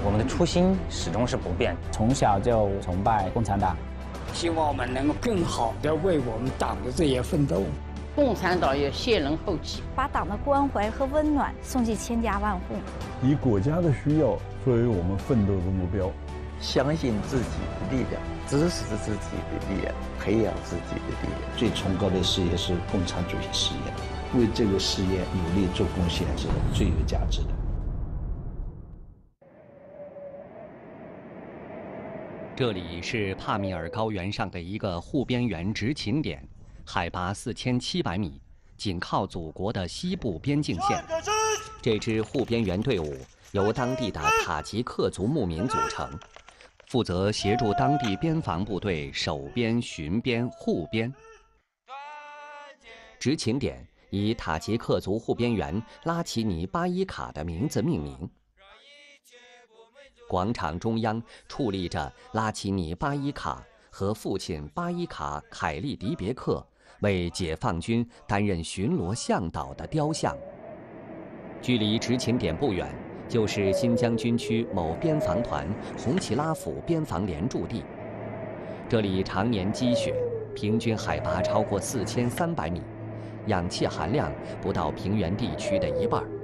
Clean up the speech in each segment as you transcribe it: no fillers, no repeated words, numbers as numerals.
我们的初心始终是不变， 从小就崇拜共产党， 希望我们能够更好地为我们党的这些奋斗。 共产党要先人后己， 把党的关怀和温暖送进千家万户， 以国家的需要作为我们奋斗的目标， 相信自己的力量，支持自己的力量，培养自己的力量。 最崇高的事业是共产主义事业，为这个事业努力做贡献是最有价值的。 这里是帕米尔高原上的一个护边员执勤点，海拔4700米，紧靠祖国的西部边境线。这支护边员队伍由当地的塔吉克族牧民组成，负责协助当地边防部队守边、巡边、护边。执勤点以塔吉克族护边员拉齐尼巴伊卡的名字命名。广场中央矗立着拉齐尼巴伊卡和父亲巴伊卡凯利迪别克为解放军担任巡逻向导的雕像。距离执勤点不远，就是新疆军区某边防团红旗拉甫边防连驻地。这里常年积雪，平均海拔超过4300米，氧气含量不到平原地区的一半。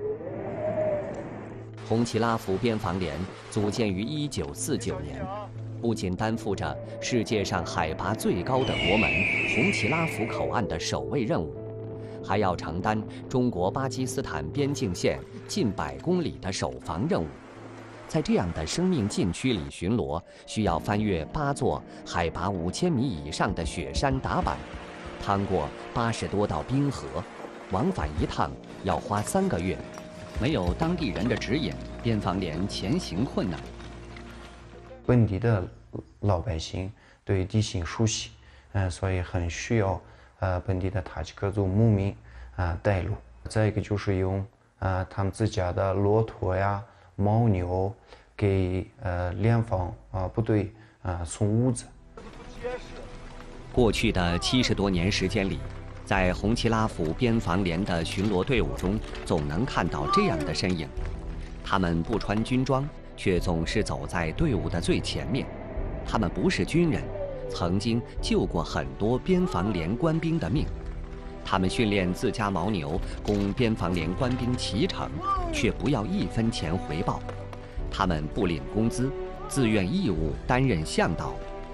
红旗拉甫边防连组建于1949年，不仅担负着世界上海拔最高的国门红旗拉甫口岸的守卫任务，还要承担中国巴基斯坦边境线近100公里的守防任务。在这样的生命禁区里巡逻，需要翻越8座海拔5000米以上的雪山打板，趟过80多道冰河，往返一趟要花3个月。没有当地人的指引，边防连前行困难。 本地的老百姓对地形熟悉，所以很需要本地的塔吉克族牧民带路。再一个就是用他们自家的骆驼呀、牦牛给联防部队送物资。 过去的70多年时间里，在红旗拉甫边防连的巡逻队伍中，总能看到这样的身影。他们不穿军装，却总是走在队伍的最前面。他们不是军人，曾经救过很多边防连官兵的命。他们训练自家牦牛供边防连官兵骑乘，却不要1分钱回报。他们不领工资，自愿义务担任向导。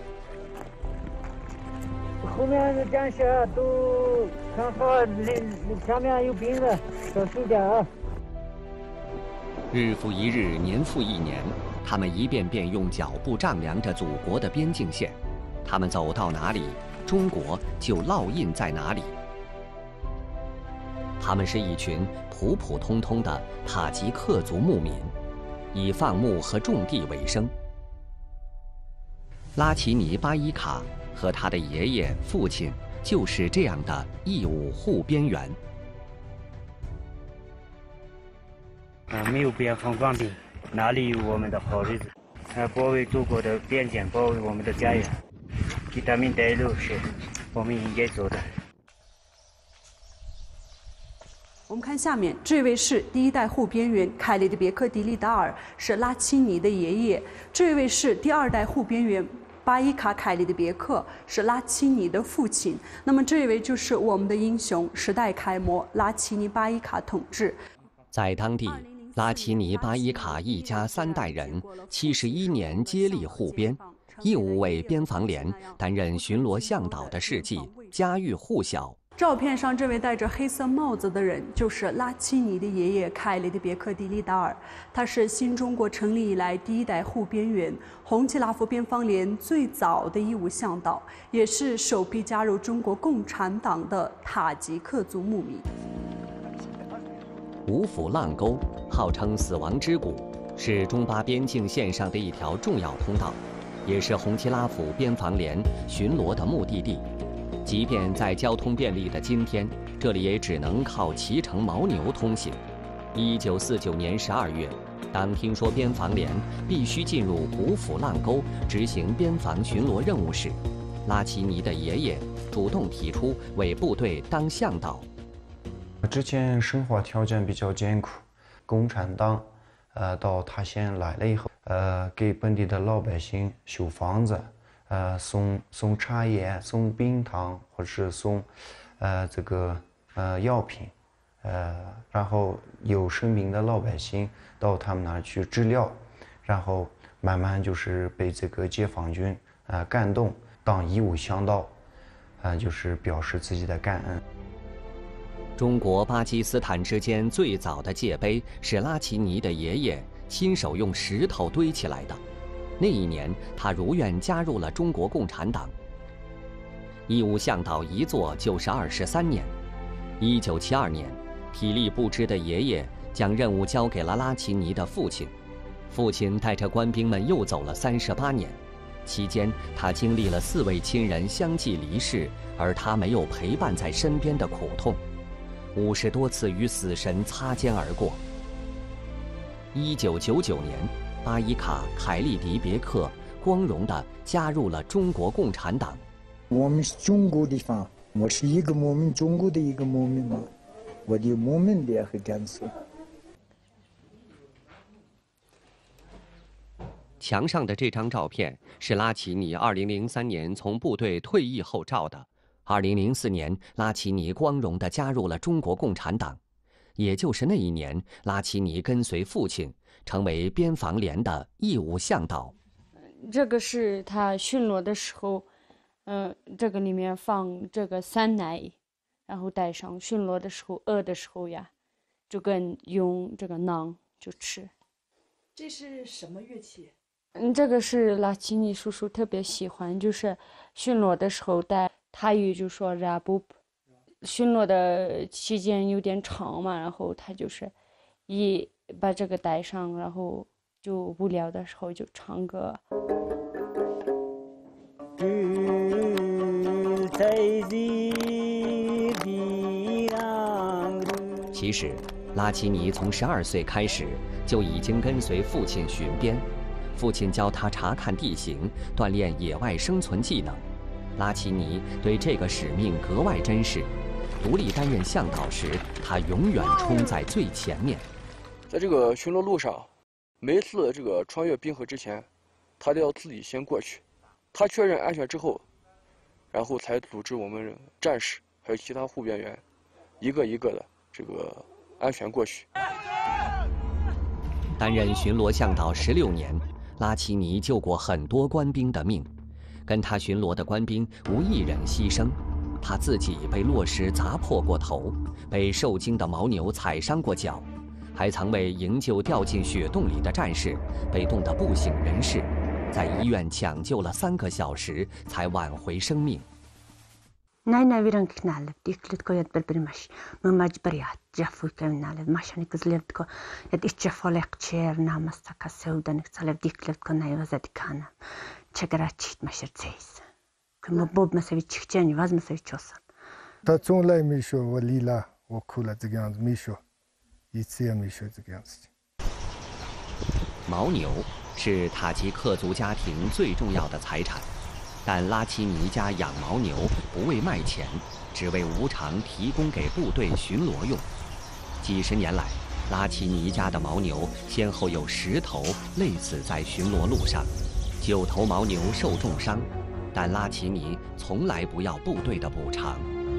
后面的战士都看好，前面有兵的，小心点啊！ 日复一日，年复一年，他们一遍遍用脚步丈量着祖国的边境线。他们走到哪里，中国就烙印在哪里。他们是一群普普通通的塔吉克族牧民，以放牧和种地为生。拉齐尼巴伊卡和他的爷爷、父亲就是这样的义务护边员。 没有边防官兵，哪里有我们的好日子？保卫祖国的边境，保卫我们的家园，给他们带路是我们应该做的。 我们看下面，这位是第1代护边员凯利的别克迪利达尔，是拉齐尼的爷爷；这位是第2代护边员巴伊卡凯利的别克，是拉齐尼的父亲。那么这位就是我们的英雄，时代楷模拉齐尼巴伊卡同志。 在当地，拉齐尼巴伊卡一家3代人71年接力护边，义务为边防连担任巡逻向导的事迹家喻户晓。 照片上这位戴着黑色帽子的人，就是拉齐尼的爷爷凯利的别克迪利达尔。他是新中国成立以来第1代护边员，红旗拉甫边防连最早的义务向导，也是首批加入中国共产党的塔吉克族牧民。 五府浪沟号称死亡之谷，是中巴边境线上的一条重要通道，也是红旗拉甫边防连巡逻的目的地。即便在交通便利的今天，这里也只能靠骑乘牦牛通行。1949年12月，当听说边防连必须进入五府浪沟执行边防巡逻任务时，拉齐尼的爷爷主动提出为部队当向导。 之前生活条件比较艰苦，共产党到塔县来了以后， 给本地的老百姓修房子，送茶叶、送冰糖，或者是送药品，然后有生病的老百姓到他们那儿去治疗，然后慢慢就是被这个解放军感动，当义务向导，就是表示自己的感恩。 中国巴基斯坦之间最早的界碑是拉齐尼的爷爷亲手用石头堆起来的。那一年，他如愿加入了中国共产党。义务向导一做就是23年。1972年，体力不支的爷爷将任务交给了拉齐尼的父亲。父亲带着官兵们又走了38年，期间他经历了4位亲人相继离世，而他没有陪伴在身边的苦痛，50多次与死神擦肩而过。1999年，巴伊卡·凯利迪别克光荣地加入了中国共产党。 我们是中国的方，我是一个牧民，中国的一个牧民嘛，我的牧民也很感谢。 墙上的这张照片是拉齐尼2003年从部队退役后照的。2004年，拉齐尼光荣地加入了中国共产党。也就是那一年，拉齐尼跟随父亲，成为边防连的义务向导。 这个是他巡逻的时候，这个里面放这个酸奶，然后带上巡逻的时候饿的时候呀，就跟用这个馕就吃。 这是什么乐器？ 这个是拉齐尼叔叔特别喜欢，就是巡逻的时候带，他语就说 Rabub。巡逻的期间有点长嘛，然后他就是把这个带上，然后就无聊的时候就唱歌。 其实，拉齐尼从12岁开始就已经跟随父亲巡边，父亲教他查看地形，锻炼野外生存技能。拉齐尼对这个使命格外珍视。独立担任向导时，他永远冲在最前面。 在这个巡逻路上，每次这个穿越冰河之前，他都要自己先过去。他确认安全之后，然后才组织我们战士还有其他护边员，一个一个的这个安全过去。 担任巡逻向导16年，拉齐尼救过很多官兵的命，跟他巡逻的官兵无一人牺牲。他自己被落石砸破过头，被受惊的牦牛踩伤过脚，还曾为营救掉进雪洞里的战士、被冻得不省人事，在医院抢救了3个小时才挽回生命。 他从来没说我离了，我哭了这个样子，没说，一次也没说这个样子。 牦牛是塔吉克族家庭最重要的财产，但拉齐尼家养牦牛不为卖钱，只为无偿提供给部队巡逻用。几十年来，拉齐尼家的牦牛先后有10头累死在巡逻路上，9头牦牛受重伤。但拉齐尼从来不要部队的补偿。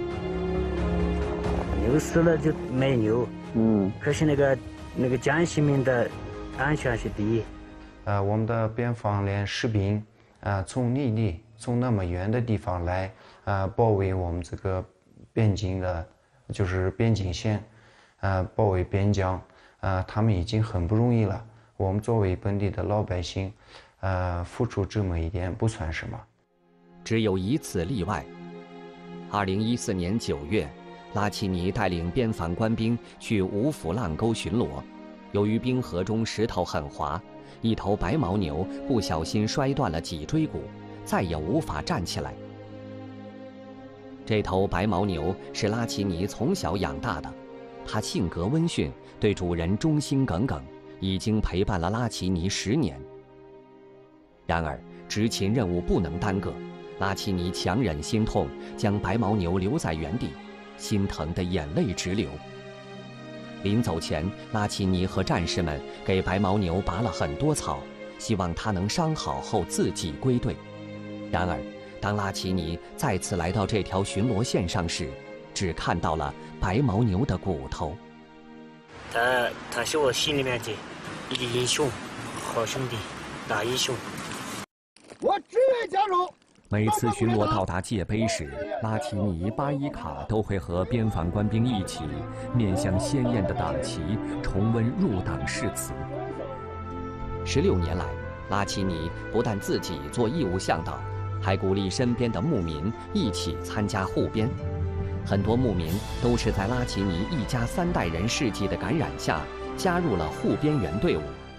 牛死了就卖牛，可是那个江西民的安全是第一。 我们的边防连士兵从内地从那么远的地方来保卫我们这个边境的，就是边境线，保卫边疆，他们已经很不容易了。我们作为本地的老百姓，付出这么一点不算什么。 只有一次例外。2014年9月，拉齐尼带领边防官兵去五府浪沟巡逻，由于冰河中石头很滑，一头白牦牛不小心摔断了脊椎骨，再也无法站起来。这头白牦牛是拉齐尼从小养大的，它性格温驯，对主人忠心耿耿，已经陪伴了拉齐尼10年。然而，执勤任务不能耽搁。拉齐尼强忍心痛，将白牦牛留在原地，心疼得眼泪直流。临走前，拉齐尼和战士们给白牦牛拔了很多草， 希望他能伤好后自己归队。然而，当拉齐尼再次来到这条巡逻线上时，只看到了白牦牛的骨头。 他是我心里面的一个英雄，好兄弟，大英雄。 我只愿加入。 每次巡逻到达界碑时，拉齐尼、巴伊卡都会和边防官兵一起面向鲜艳的党旗，重温入党誓词。16年来，拉齐尼不但自己做义务向导，还鼓励身边的牧民一起参加护边。很多牧民都是在拉齐尼一家3代人事迹的感染下，加入了护边员队伍。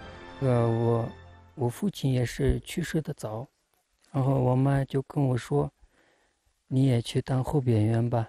我父亲也是去世的早。然后我妈就跟我说：“你也去当护边员吧，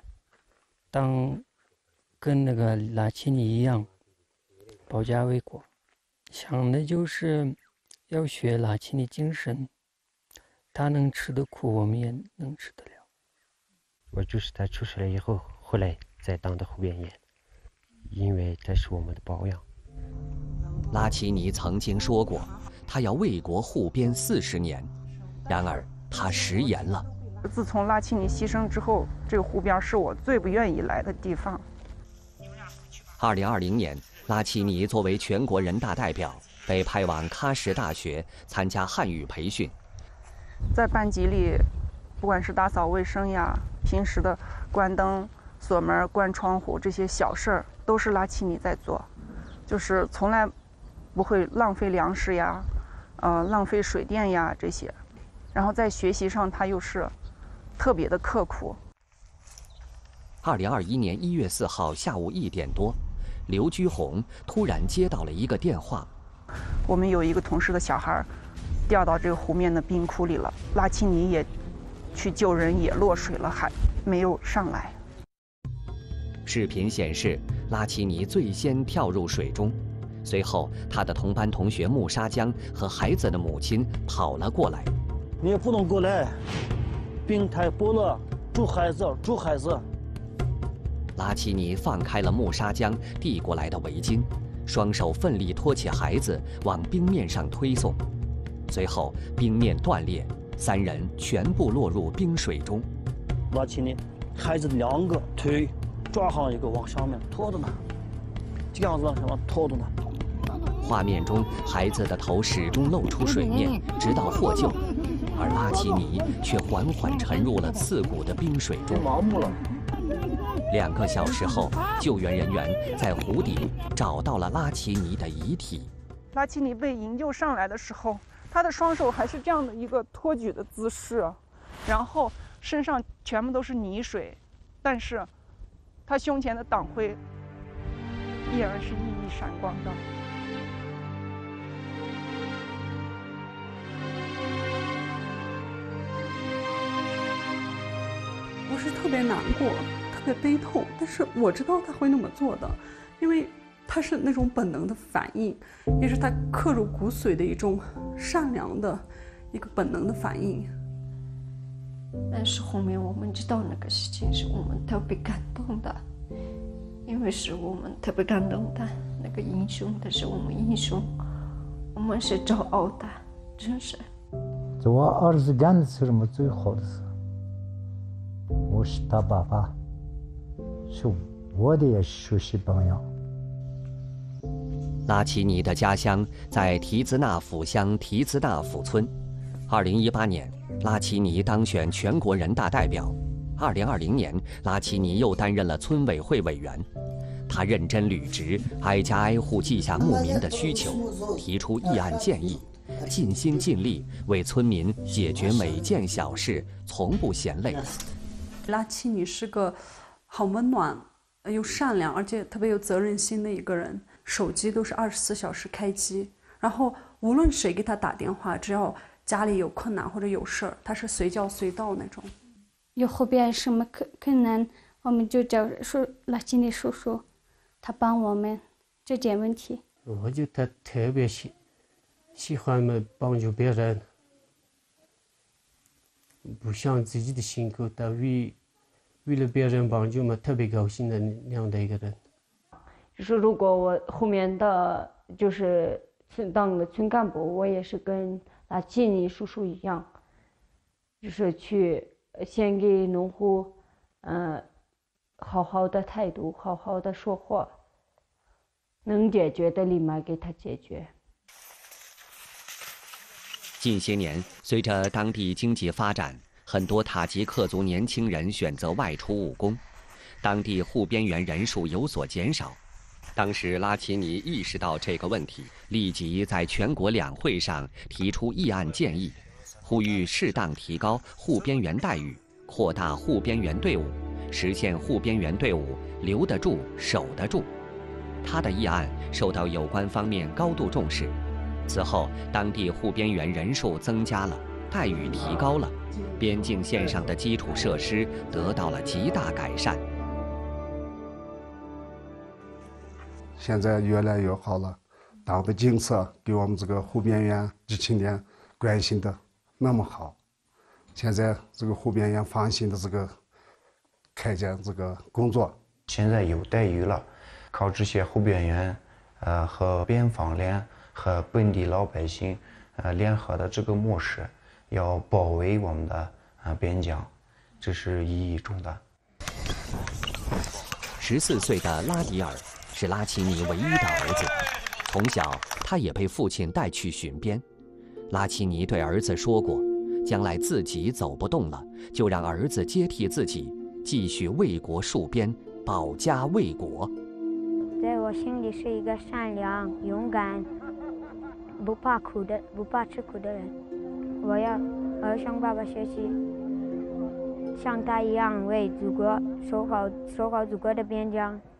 跟那个拉齐尼一样，保家卫国。”想的就是要学拉齐尼精神，他能吃的苦，我们也能吃得了。 我就是他出事了以后，后来再当的护边员，因为他是我们的保养。 拉齐尼曾经说过，他要为国护边40年。然而，他食言了。 自从拉齐尼牺牲之后，这个湖边是我最不愿意来的地方。 2020年，拉齐尼作为全国人大代表，被派往喀什大学参加汉语培训。 在班级里，不管是打扫卫生呀，平时的关灯、锁门、关窗户这些小事儿，都是拉齐尼在做，就是从来不会浪费粮食呀，浪费水电呀这些。然后在学习上，他又是特别的刻苦。 2021年1月4号下午1点多，刘居红突然接到了一个电话。 我们有一个同事的小孩掉到这个湖面的冰窟里了，拉齐尼也去救人，也落水了，还没有上来。 视频显示，拉齐尼最先跳入水中，随后他的同班同学穆沙江和孩子的母亲跑了过来。 你也不能过来，冰太薄了，救孩子，救孩子。 拉齐尼放开了穆沙江递过来的围巾，双手奋力托起孩子往冰面上推送，随后冰面断裂，3人全部落入冰水中。 拉齐尼，孩子2个腿抓上一个往上面拖着呢，这样子往上面拖着呢。 画面中，孩子的头始终露出水面，直到获救。而拉齐尼却缓缓沉入了刺骨的冰水中。 麻木了。 2个小时后，救援人员在湖底找到了拉齐尼的遗体。 拉齐尼被营救上来的时候，他的双手还是这样的一个托举的姿势，然后身上全部都是泥水，但是他胸前的党徽依然是熠熠闪光的。 我是特别难过，特别悲痛，但是我知道他会那么做的，因为他是那种本能的反应，也是他刻入骨髓的一种善良的一个本能的反应。 但是后面我们知道那个事情是我们特别感动的，因为是我们特别感动的那个英雄，他是我们英雄，我们是骄傲的，真是。 这我儿子干的是什么最好的事？我是他爸爸，是我的学习榜样。 拉齐尼的家乡在提兹纳甫乡提兹纳甫村。2018年，拉齐尼当选全国人大代表。2020年，拉齐尼又担任了村委会委员。他认真履职，挨家挨户记下牧民的需求，提出议案建议，尽心尽力为村民解决每件小事，从不嫌累。 拉齐尼是个很温暖又善良，而且特别有责任心的一个人。手机都是24小时开机，然后无论谁给他打电话，只要家里有困难或者有事儿，他是随叫随到那种。 有后边什么困难，我们就叫拉齐尼叔叔，他帮我们这件问题。 我觉得特别喜欢嘛帮助别人，不像自己的辛苦，但为了别人帮助嘛，特别高兴的那样的一个人。 就是如果我后面的就是当了村干部，我也是跟拉齐尼叔叔一样，就是去先给农户，好好的态度，好好的说话，能解决的立马给他解决。 近些年，随着当地经济发展，很多塔吉克族年轻人选择外出务工，当地护边员人数有所减少。当时拉齐尼意识到这个问题，立即在全国两会上提出议案建议，呼吁适当提高护边员待遇，扩大护边员队伍，实现护边员队伍留得住、守得住。他的议案受到有关方面高度重视。此后，当地护边员人数增加了，待遇提高了，边境线上的基础设施得到了极大改善。 现在越来越好了，党的政策给我们这个护边员这青年关心的那么好，现在这个护边员放心的这个开展这个工作， 现在有待遇了，靠这些护边员，和边防连和本地老百姓，联合的这个模式，要保卫我们的边疆，这是意义重大。 14岁的拉迪尔是拉齐尼唯一的儿子，从小他也被父亲带去巡边。拉齐尼对儿子说过，将来自己走不动了，就让儿子接替自己，继续为国戍边，保家卫国。 在我心里是一个善良、勇敢、不怕吃苦的人。我要向爸爸学习，像他一样为祖国守好祖国的边疆。